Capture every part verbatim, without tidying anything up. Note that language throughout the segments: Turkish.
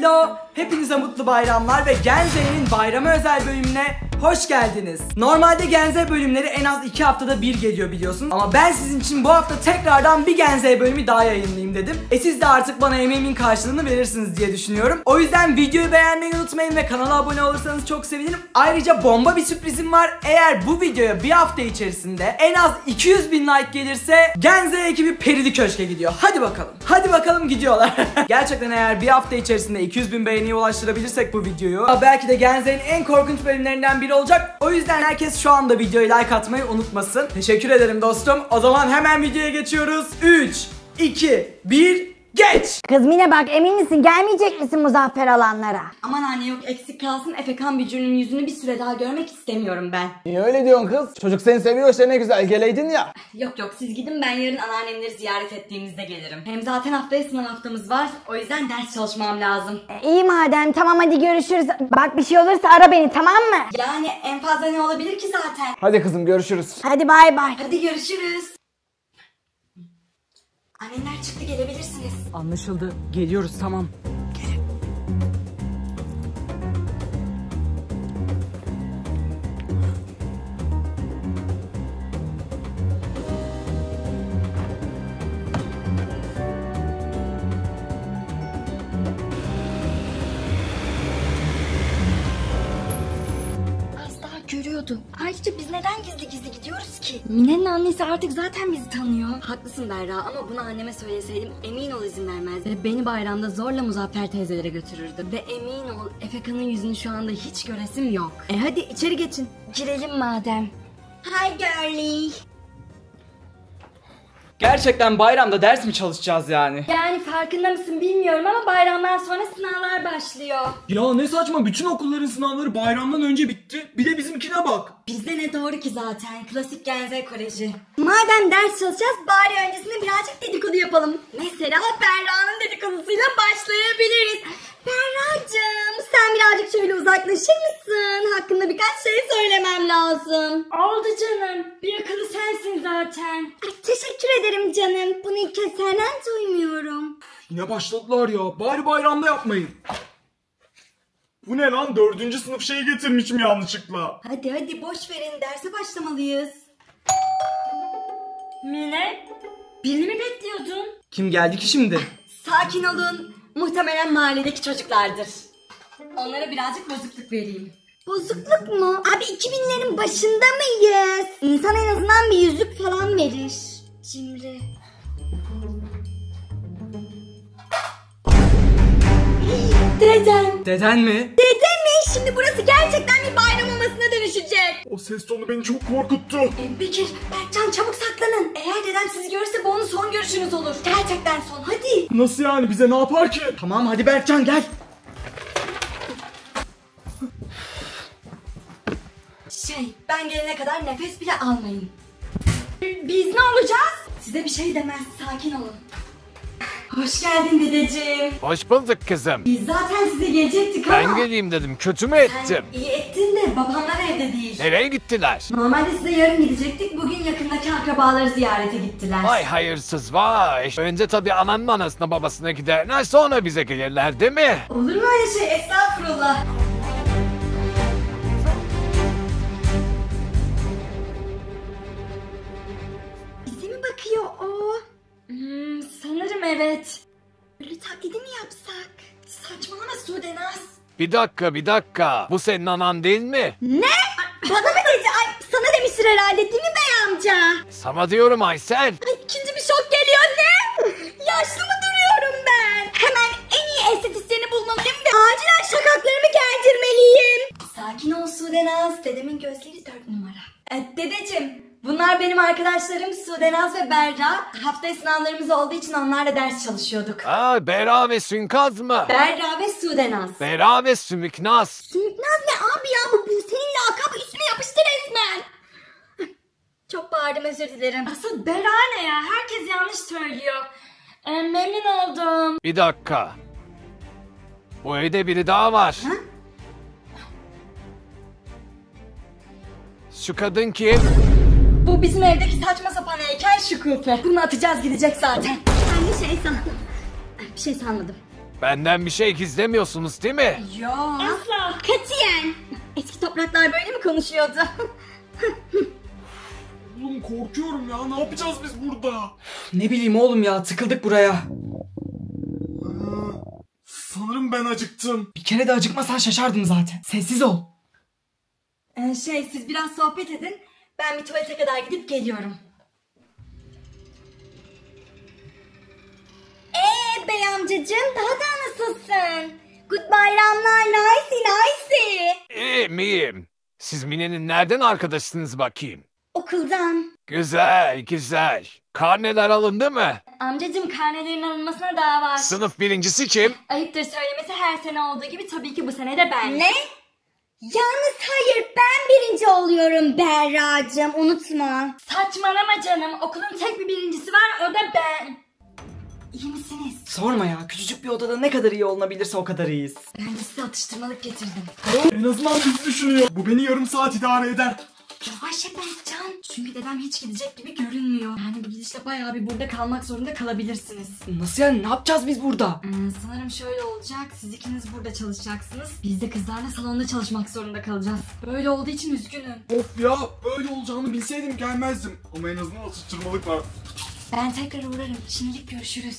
Hello! Hepinize mutlu bayramlar ve Genze'nin bayramı özel bölümüne hoş geldiniz. Normalde Genze bölümleri en az iki haftada bir geliyor biliyorsunuz. Ama ben sizin için bu hafta tekrardan bir Genze bölümü daha yayınlayayım dedim. E siz de artık bana emeğimin karşılığını verirsiniz diye düşünüyorum. O yüzden videoyu beğenmeyi unutmayın ve kanala abone olursanız çok sevinirim. Ayrıca bomba bir sürprizim var. Eğer bu videoya bir hafta içerisinde en az iki yüz bin like gelirse Genze ekibi Perili Köşk'e gidiyor. Hadi bakalım. Hadi bakalım gidiyorlar. Gerçekten eğer bir hafta içerisinde iki yüz bin beğeniye ulaştırabilirsek bu videoyu, belki de Genze'nin en korkunç bölümlerinden biri olacak. O yüzden herkes şu anda videoya like atmayı unutmasın. Teşekkür ederim dostum. O zaman hemen videoya geçiyoruz. üç, iki, bir, geç! Kız Mine bak, emin misin gelmeyecek misin Muzaffer alanlara? Aman anne yok, eksik kalsın. Efekan Bücür'ün yüzünü bir süre daha görmek istemiyorum ben. Niye öyle diyorsun kız? Çocuk seni seviyor işte, ne güzel geleydin ya. Yok yok, siz gidin, ben yarın anneannemleri ziyaret ettiğimizde gelirim. Hem zaten haftaya sınav haftamız var, o yüzden ders çalışmam lazım. E, iyi madem, tamam hadi görüşürüz. Bak bir şey olursa ara beni, tamam mı? Yani en fazla ne olabilir ki zaten? Hadi kızım, görüşürüz. Hadi bay bay. Hadi görüşürüz. Annemler çıktı, gelebilirsiniz. Anlaşıldı. Geliyoruz, tamam. Gelin. Az daha görüyordu. Ayrıca biz neden gizli gizli gidiyoruz ki? Mine'nin annesi artık zaten bizi tanıyor. Haklısın Berra, ama bunu anneme söyleseydim emin ol izin vermezdi. Ve beni bayramda zorla Muzaffer teyzelere götürürdü. Ve emin ol Efekan'ın yüzünü şu anda hiç göresim yok. E hadi içeri geçin. Girelim madem. Hi girlie. Gerçekten bayramda ders mi çalışacağız yani? Yani farkında mısın bilmiyorum ama bayramdan sonra sınavlar başlıyor. Ya ne saçma, bütün okulların sınavları bayramdan önce bitti. Bir de bizimkine bak. Bizde ne doğru ki zaten, klasik Genze Koleji. Madem ders çalışacağız bari öncesinde birazcık dedikodu yapalım. Mesela Berra'nın dedikodusuyla başlayabiliriz. Berra'cığım sen birazcık şöyle uzaklaşır mısın? Hakkında birkaç şey söylemem lazım. Oldu canım, bir akıllı sensin zaten. Ay, teşekkür ederim canım, bunu ilk kez senden duymuyorum. Yine başladılar ya. Bari bayramda yapmayın. Bu ne lan? Dördüncü sınıf şeyi getirmişim yanlışlıkla. Hadi hadi boş verin, derse başlamalıyız. Mine, birini mi bekliyordun? Kim geldi ki şimdi? Sakin olun, muhtemelen mahalledeki çocuklardır. Onlara birazcık bozukluk vereyim. Bozukluk mu? Abi iki binlerin başında mıyız? İnsan en azından bir yüzlük falan verir. Cimri. Dedem. Deden mi? Dedem mi? Şimdi burası gerçekten bir bayram havasına dönüşecek. O ses tonu beni çok korkuttu. E, Bekir, Berkcan çabuk saklanın. Eğer dedem sizi görürse bu onun son görüşünüz olur. Gerçekten son, hadi. Nasıl yani, bize ne yapar ki? Tamam hadi Berkcan gel. Şey, ben gelene kadar nefes bile almayın. Biz ne olacağız? Size bir şey demez, sakin olun. Hoş geldin dedeciğim. Hoş bulduk kızım. Biz zaten size gelecektik ama... Ben geleyim dedim, kötü mü ettim? Sen iyi ettin de babamlar evde değil. Nereye gittiler? Normalde size yarın gidecektik, bugün yakındaki akrabaları ziyarete gittiler. Vay hayırsız vay. Önce tabii ananın anasına babasına giderler, sonra bize gelirler değil mi? Olur mu öyle şey, estağfurullah. Bize mi bakıyor o? Hmm, sanırım evet. Ölü taklidi mi yapsak? Saçmalama Sudenaz. Bir dakika bir dakika. Bu senin anan değil mi? Ne? Bana mı dedi? Ay, sana demiştir herhalde değil mi bey amca? Sana diyorum Aysel. Ay, ikinci bir şok geliyor, ne? Yaşlı mı duruyorum ben? Hemen en iyi estetisyeni bulmalıyım ve acilen şakaklarımı gerdirmeliyim. Sakin ol Sudenaz. Dedemin gözleri dört numara. E, dedeciğim, bunlar benim arkadaşlarım Sudenaz ve Berra. Haftaya sınavlarımız olduğu için onlarla ders çalışıyorduk. Aa, Bera ve Sünkaz mı? Berra ve Sudenaz. Bera ve Sümüknaz. Sümüknaz ne abi ya, bu, bu senin lakabı üstüne yapıştı resmen. Çok bağırdım, özür dilerim. Asıl Berra ne ya, herkes yanlış söylüyor. Ee, memnun oldum. Bir dakika. Bu evde biri daha var. Ha? Şu kadın kim? Bu bizim evdeki saçma sapan heykel Şükufe. Bunu atacağız, gidecek zaten. Ben bir şey sandım. Bir şey sanmadım. Benden bir şey gizlemiyorsunuz değil mi? Yo. Asla. Katiyen. Eski topraklar böyle mi konuşuyordu? Oğlum korkuyorum ya, ne yapacağız biz burada? Ne bileyim oğlum ya, tıkıldık buraya. Sanırım ben acıktım. Bir kere de acıkmasan şaşardım zaten. Sessiz ol. Ee, şey siz biraz sohbet edin. Ben bir tuvalete kadar gidip geliyorum. Eee bey amcacığım, daha da nasılsın? Good bayramlar, nice nice. İyiyim iyiyim. Siz Mine'nin nereden arkadaşsınız bakayım? Okuldan. Güzel güzel. Karneler alındı mı? Amcacığım karnelerin alınmasına daha var. Sınıf birincisi kim? Ayıptır söylemesi, her sene olduğu gibi tabii ki bu sene de ben. Ne? Yalnız hayır, ben birinci oluyorum Berra'cığım, unutma. Saçmalama canım, okulun tek bir birincisi var, o da ben. İyi misiniz? Sorma ya, küçücük bir odada ne kadar iyi olunabilirse o kadar iyiyiz. Ben de size atıştırmalık getirdim. En azından biz düşünüyor. Bu beni yarım saat idare eder. Yavaş Berkcan. Çünkü dedem hiç gidecek gibi görünmüyor. Yani bu gidişle bayağı bir burada kalmak zorunda kalabilirsiniz. Nasıl yani, ne yapacağız biz burada? Hmm, sanırım şöyle olacak. Siz ikiniz burada çalışacaksınız. Biz de kızlarla salonda çalışmak zorunda kalacağız. Böyle olduğu için üzgünüm. Of ya, böyle olacağını bilseydim gelmezdim. Ama en azından atıştırmalık var. Ben tekrar uğrarım. Şimdilik görüşürüz.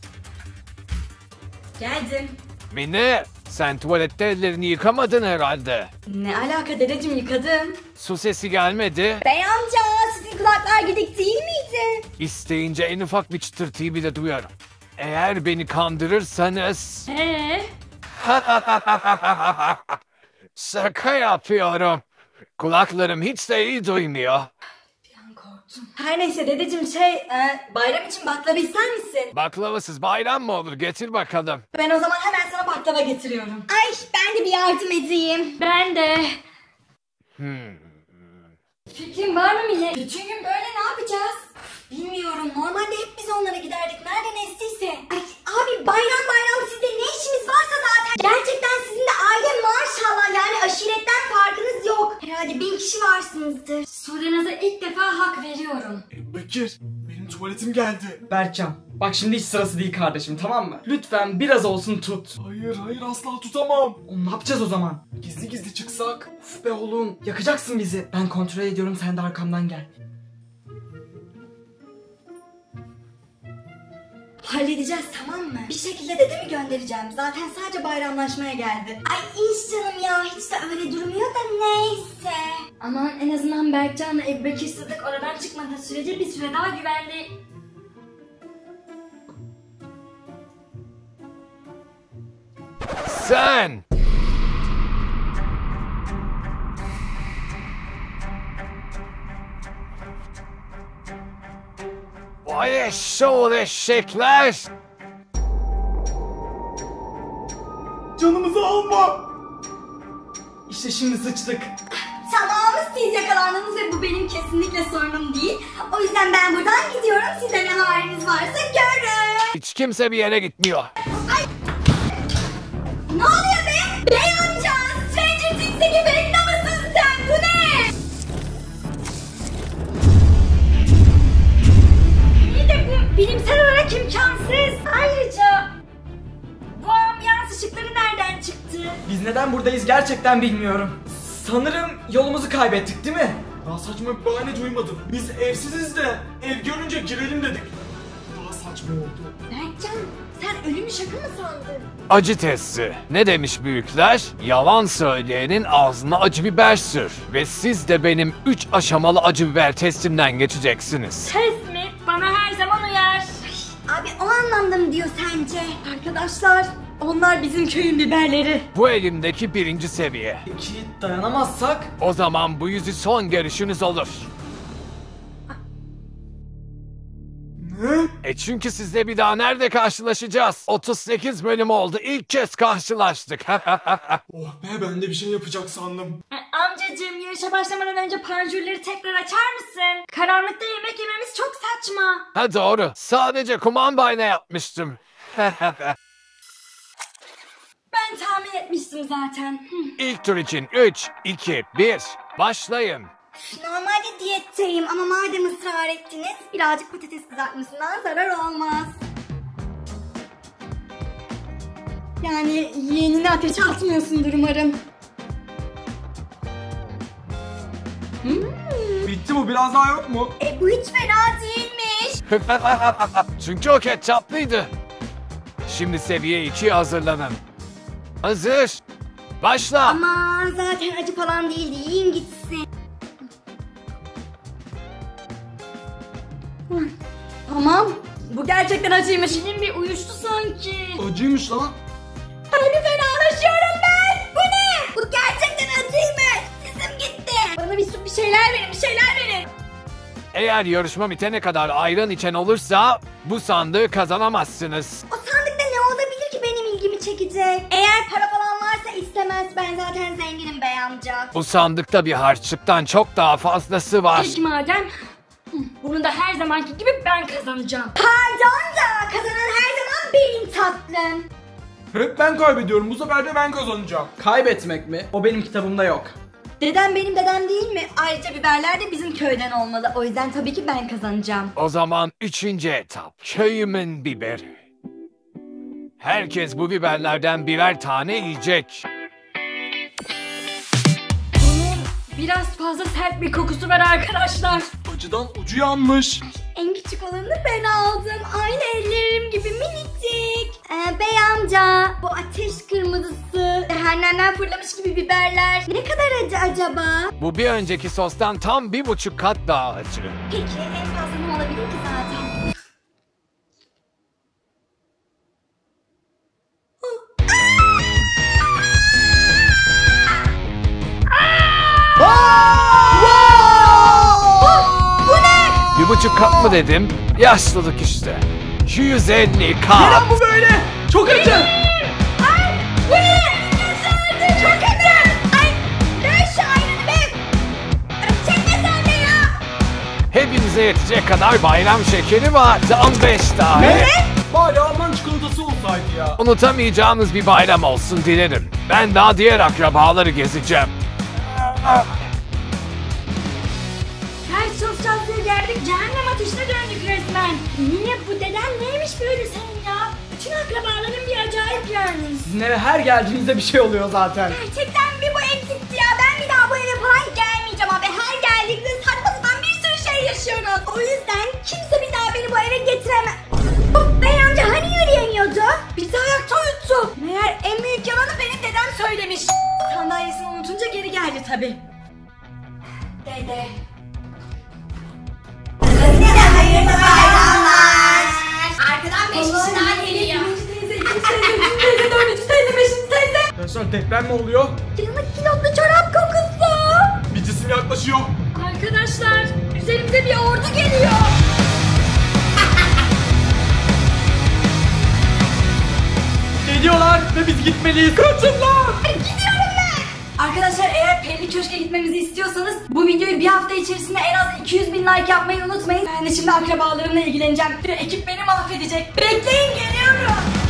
Geldim. Mine, sen tuvalette ellerini yıkamadın herhalde. Ne alaka dedeciğim, yıkadım. Su sesi gelmedi. Bey amca, sizin kulaklar gidik değil miydi? İsteyince en ufak bir çıtırtıyı bile duyarım. Eğer beni kandırırsanız... Eee? Şaka yapıyorum. Kulaklarım hiç de iyi duymuyor. Her neyse dedeciğim, şey e, bayram için baklava ister misin? Baklavasız bayram mı olur? Getir bakalım. Ben o zaman hemen sana baklava getiriyorum. Ay ben de bir yardım edeyim. Ben de. Hmm. Fikrin var mı Mine? Bütün gün böyle ne yapacağız? Bilmiyorum, normalde hep biz onlara giderdik nereden estiyse. Ay abi, bayram bayram sizde ne işimiz varsa zaten. Gerçekten sizin de aile maşallah, yani aşiretten farkınız yok. Herhalde bin kişi varsınızdır. Sorunuza ilk defa hak veriyorum. E, Bekir, benim tuvaletim geldi. Berkcan, bak şimdi hiç sırası değil kardeşim, tamam mı? Lütfen biraz olsun tut. Hayır hayır, asla tutamam. Oğlum ne yapacağız o zaman? Gizli gizli çıksak. Uf be oğlum, yakacaksın bizi. Ben kontrol ediyorum, sen de arkamdan gel. Halledeceğiz, tamam mı? Bir şekilde dedemi göndereceğim. Zaten sadece bayramlaşmaya geldi. Ay iş canım ya, hiç de öyle durmuyor da neyse. Aman en azından Berkcan'la Ebu Bekir Sıddık oradan çıkmadığı sürece bir süre daha güvenli. Sen! Vay eşşoğlu eşekler! Canımızı alma. İşte şimdi sıçtık. Tamam, siz yakalandınız ve bu benim kesinlikle sorunum değil. O yüzden ben buradan gidiyorum. Size ne haliniz varsa görün. Hiç kimse bir yere gitmiyor. Ne oluyor be? Bey amca, Stranger Things'teki Vecna mısın sen? Bu ne? İyi de bu bilimsel olarak imkansız. Ayrıca bu ambiyans ışıkları nereden çıktı? Biz neden buradayız gerçekten bilmiyorum. Sanırım yolumuzu kaybettik değil mi? Daha saçma bir bahane duymadım. Biz evsiziz de ev görünce girelim dedik. Daha saçma oldu. Berkcan, sen ölümü şaka mı sandın? Acı testi. Ne demiş büyükler? Yalan söyleyenin ağzına acı biber sür. Ve siz de benim üç aşamalı acı biber testimden geçeceksiniz. Test mi? Bana her zaman uyar. Abi o anlamda mı diyor sence? Arkadaşlar, onlar bizim köyün biberleri. Bu elimdeki birinci seviye. Peki dayanamazsak? O zaman bu yüzü son görüşünüz olur. Ne? E çünkü sizle bir daha nerede karşılaşacağız? otuz sekiz bölüm oldu. İlk kez karşılaştık. Oh be, ben de bir şey yapacak sandım. Amcacığım, yarışa başlamadan önce panjurları tekrar açar mısın? Karanlıkta yemek yememiz çok saçma. Ha doğru. Sadece kumandayla yapmıştım. Ben tahmin etmiştim zaten. İlk tur için üç, iki, bir. Başlayın. Normalde diyetteyim ama madem ısrar ettiniz, birazcık patates kızartmasından zarar olmaz. Yani yeğenine ateş atmıyorsundur umarım. Hmm. Bitti bu, biraz daha yok mu? E bu hiç fena değilmiş. Çünkü o ketçaplıydı. Şimdi seviye ikiye hazırlanın. Hazır. Başla. Aman zaten acı falan değildi. Yiyin gitsin. Tamam. Bu gerçekten acıymış. Dilim bir uyuştu sanki. Acıymış lan. Hani fenalaşıyorum ben. Bu ne? Bu gerçekten acıymış. Sesim gitti. Bana bir su bir şeyler verin. Bir şeyler verin. Eğer yarışma bitene kadar ayran içen olursa bu sandığı kazanamazsınız. O sandıkta ne olabilir ki benim ilgimi çekecek? Eğer para falan varsa istemez. Ben zaten zenginim bey amca. Bu sandıkta bir harçlıktan çok daha fazlası var. Peki madem. Bunu da her zamanki gibi ben kazanacağım. Pardon da kazanan her zaman benim tatlım. Hep ben kaybediyorum, bu sefer de ben kazanacağım. Kaybetmek mi? O benim kitabımda yok. Dedem benim dedem değil mi? Ayrıca biberler de bizim köyden olmalı. O yüzden tabii ki ben kazanacağım. O zaman üçüncü etap. Köyümün biberi. Herkes bu biberlerden birer tane yiyecek. Bunun biraz fazla sert bir kokusu var arkadaşlar. Acıdan ucu yanmış. En küçük olanını ben aldım. Aynı ellerim gibi minicik. Ee, bey amca, bu ateş kırmızısı, cehennemden fırlamış gibi biberler ne kadar acı acaba? Bu bir önceki sostan tam bir buçuk kat daha acı. Peki en fazla ne olabilir ki zaten? Bir buçuk kat mı dedim? Yaşlılık işte. yüz elli kat. Neden bu böyle? Çok acı. Ay bu ne? Çok acı. Ay ver şu ayranı be. Çekme sen de ya. Hepinize yetecek kadar bayram şekeri var. Tam beş tane. Bari Alman çikolatası olsaydı ya. Unutamayacağınız bir bayram olsun dilerim. Ben daha diğer akrabaları gezeceğim. Ters çalışacağız diye geldik. Cehennem ateşine döndük resmen. Niye bu deden neymiş böyle senin ya? Bütün akrabaların bir acayip yani. Sizin eve her geldiğinizde bir şey oluyor zaten. Gerçekten bir bu eksikti ya. Ben bir daha bu eve falan gelmeyeceğim abi. Her geldiğimde saçma sapan bir sürü şey yaşıyoruz. O yüzden kimse bir daha beni bu eve getiremez. Bey amca hani yürüyemiyordu? Bizi ayakta uyuttu. Meğer en büyük yalanı benim dedem söylemiş. Sandalyesini unutunca geri geldi tabii. Dede. Size de hayırlı bayramlar. Arkadan beş kişi daha geliyor. İkinci teyze, ikinci teyze, üçüncü teyze, dördüncü teyze, beşinci teyze. Arkadaşlar deprem mi oluyor? Yanık kilotlu çorap kokusu. Bir cisim yaklaşıyor. Arkadaşlar üzerimize bir ordu geliyor. Geliyorlar ve biz gitmeliyiz. Kaçın lan. Gidiyorum ben. Arkadaşlar eğer Pelli Köşk'e gitmemizi istiyorsanız bu videoyu bir hafta içerisinde en az iki yüz bin like yapmayı unutmayın. Ben de şimdi akrabalarımla ilgileneceğim. Bir ekip beni mahvedecek. Bekleyin geliyorum.